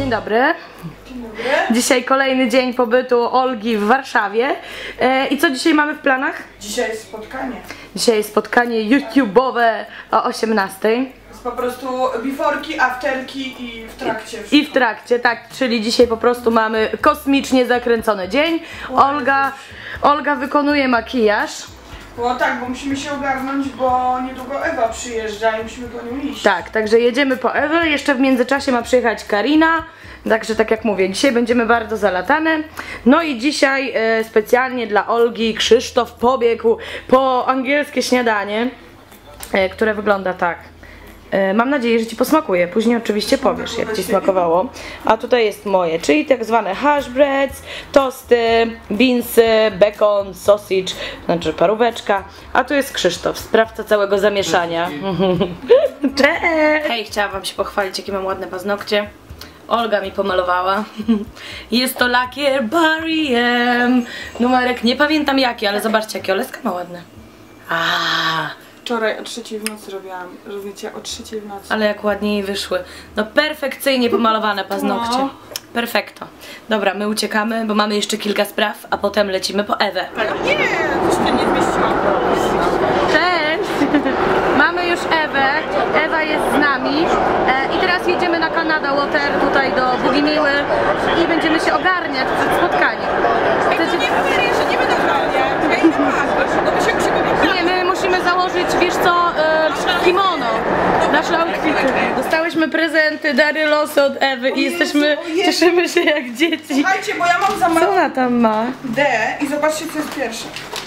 Dzień dobry. Dzień dobry. Dzisiaj kolejny dzień pobytu Olgi w Warszawie. I co dzisiaj mamy w planach? Dzisiaj jest spotkanie. Dzisiaj jest spotkanie YouTube'owe o 18. Jest po prostu beforeki, afterki i w trakcie wszystko. I w trakcie, tak, czyli dzisiaj po prostu mamy kosmicznie zakręcony dzień. Olga wykonuje makijaż. No tak, bo musimy się ogarnąć, bo niedługo Ewa przyjeżdża i musimy po nią iść. Tak, także jedziemy po Ewę. Jeszcze w międzyczasie ma przyjechać Karina. Także tak jak mówię, dzisiaj będziemy bardzo zalatane. No i dzisiaj specjalnie dla Olgi Krzysztof pobiegł po angielskie śniadanie, które wygląda tak. Mam nadzieję, że Ci posmakuje. Później oczywiście powiesz, jak Ci smakowało. A tutaj jest moje, czyli tak zwane hash breads, tosty, beansy, bacon, sausage, znaczy paróweczka. A tu jest Krzysztof, sprawca całego zamieszania. Cześć! Hej, chciałam Wam się pochwalić, jakie mam ładne paznokcie. Olga mi pomalowała. Jest to lakier Barry-M. Numerek nie pamiętam jaki, ale zobaczcie, jakie Oleska ma ładne. Wczoraj o 3 w nocy robiłam, robicie o 3 w nocy. Ale jak ładnie jej wyszły. No perfekcyjnie pomalowane paznokcie. No. Perfekto. Dobra, my uciekamy, bo mamy jeszcze kilka spraw, a potem lecimy po Ewę. Nie, coś tu nie zmieściłam. Cześć! Mamy już Ewę. Ewa jest z nami. I teraz jedziemy na Canada Water, tutaj do Boogie Miły i będziemy się ogarniać przed spotkaniem. Chcecie... Nie mówię, że nie będę ogarniać. No my się przygotowujemy. Nie, my musimy założyć, wiesz co, kimono. Nasze outfity. Dostałyśmy prezenty, dary losy od Ewy i cieszymy się jak dzieci. Słuchajcie, bo ja mam za Co mało ona tam ma? D i zobaczcie, co jest pierwsze.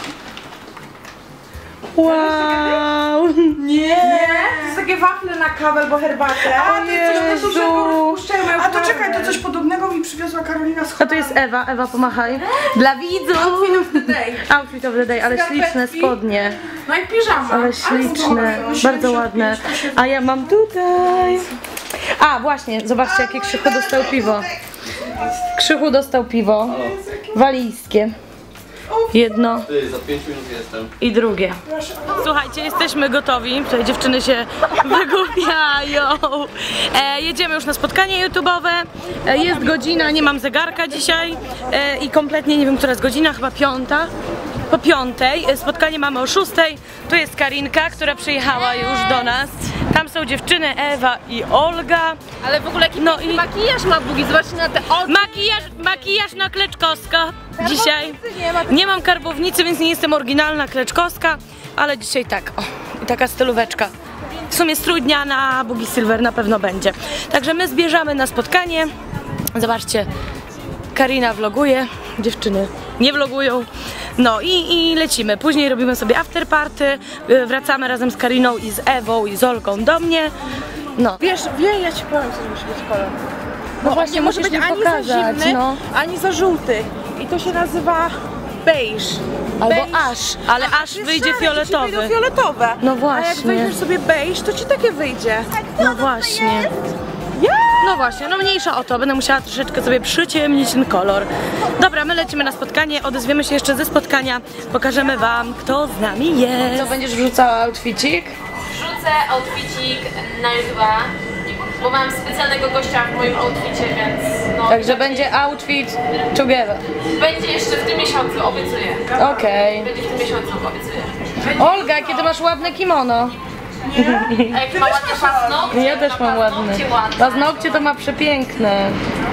Wow! Nie! To jest takie wafle na kawę albo herbatę. A ty coś dużego rozpuszczają. A to czekaj, to coś podobnego mi przywiozła Karolina z A tu jest Ewa, Ewa pomachaj. Dla widzów! Outfit of the day. Outfit of the day, ale Skarpetki. śliczne spodnie. No i piżama. Ale śliczne, bardzo ładne. A ja mam tutaj. A właśnie, zobaczcie jakie Krzychu dostał piwo. Krzychu dostał piwo. Walijskie. Jedno Za 5 minut jestem. i drugie. Słuchajcie, jesteśmy gotowi. Tutaj dziewczyny się wygłupiają. Jedziemy już na spotkanie YouTube'owe. Jest godzina, nie mam zegarka dzisiaj. I kompletnie nie wiem, która jest godzina, chyba 5. Po 5. Spotkanie mamy o 6. Tu jest Karinka, która przyjechała już do nas. Tam są dziewczyny, Ewa i Olga. Ale w ogóle jaki makijaż ma Bugi, zobaczcie na te oczy. Makijaż na Kleczkowska dzisiaj. Nie mam karbownicy, więc nie jestem oryginalna Kleczkowska, ale dzisiaj tak, o, i taka stylóweczka. W sumie strój dnia na Bugi Silver na pewno będzie. Także my zbierzamy na spotkanie. Zobaczcie, Karina vloguje, dziewczyny nie vlogują. No i lecimy. Później robimy sobie afterparty, wracamy razem z Kariną i z Ewą i z Olgą do mnie. No. Wiesz, ja ci powiem, co musi być kolor. No właśnie, nie może musisz być mi ani pokazać, za zimny, no. ani za żółty. I to się nazywa beige. Albo Beige. aż, ale aż Jest wyjdzie szare, fioletowy. ci wyjdą fioletowe. No A jak właśnie. weźmiesz sobie beige, to ci takie wyjdzie. No właśnie. No właśnie, no mniejsza o to, będę musiała troszeczkę sobie przyciemnić ten kolor. Dobra, my lecimy na spotkanie, odezwiemy się jeszcze ze spotkania, pokażemy wam, kto z nami jest. Co, będziesz wrzucała outficik? Wrzucę outfitik na YouTube'a, bo mam specjalnego gościa w moim outficie, więc no... Także będzie outfit together. Będzie jeszcze w tym miesiącu, obiecuję. Okej. Będzie w tym miesiącu, obiecuję. Olga, jakie ty masz ładne kimono. A jak ma ładne paznokcie, Ja też to mam ładne. paznokcie ładne. Paznokcie to ma przepiękne.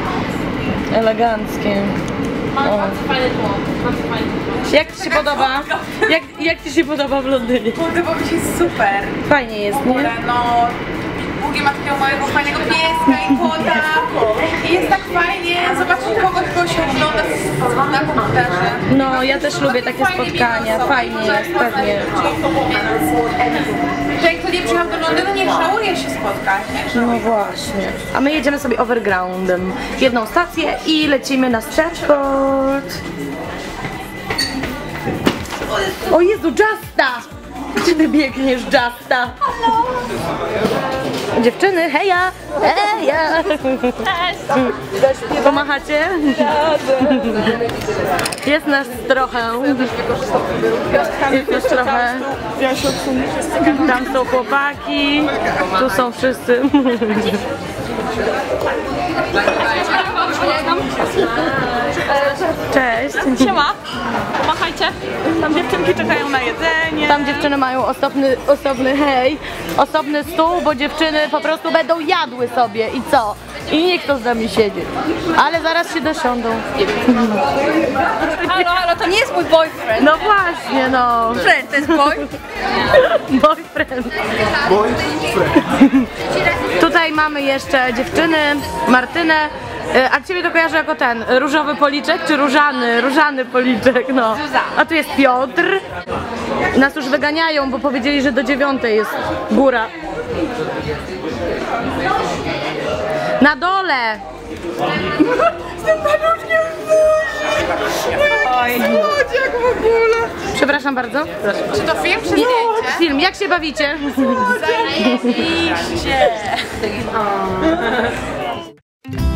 Eleganckie. Mam bardzo fajny tło, bardzo fajny tło. Jak ci się podoba? Jak ci się podoba w Londynie? Podoba mi się super. Fajnie jest, nie? No, Bugi ma takiego małego fajnego pieska i kota. I jest tak fajnie zobaczyć kogoś, kto się ogląda na komputerze. No, ja też lubię takie spotkania. Fajnie jest, pewnie. Że jak kto nie przyjechał do Londynu, nie żałuje się spotkać. Nie? No właśnie. A my jedziemy sobie overgroundem. Jedną stację i lecimy na Stratford. O Jezu, Justa! Gdzie ty biegniesz, Justa? Dziewczyny, heja! Heja! Pomachacie? Jest nas trochę. Jest nas trochę. Ja się odsunę. Tam są chłopaki, tu są wszyscy. Cześć. Siema, pomachajcie. Tam dziewczynki czekają na jedzenie. Tam dziewczyny mają osobny stół, bo dziewczyny po prostu będą jadły sobie i co? I niech to z nami siedzi. Ale zaraz się dosiądą. Halo, to nie jest mój boyfriend. No właśnie, no. Friend, to jest boy? Boyfriend. Tutaj mamy jeszcze dziewczyny, Martynę. A ciebie to kojarzę jako ten różowy policzek, czy różany policzek, no. A tu jest Piotr. Nas już wyganiają, bo powiedzieli, że do 9 jest góra. Na dole! Z tym paluszkiem jak w ogóle. Przepraszam bardzo. Czy to film, czy zdjęcie? Film, jak się bawicie? Zajebiście.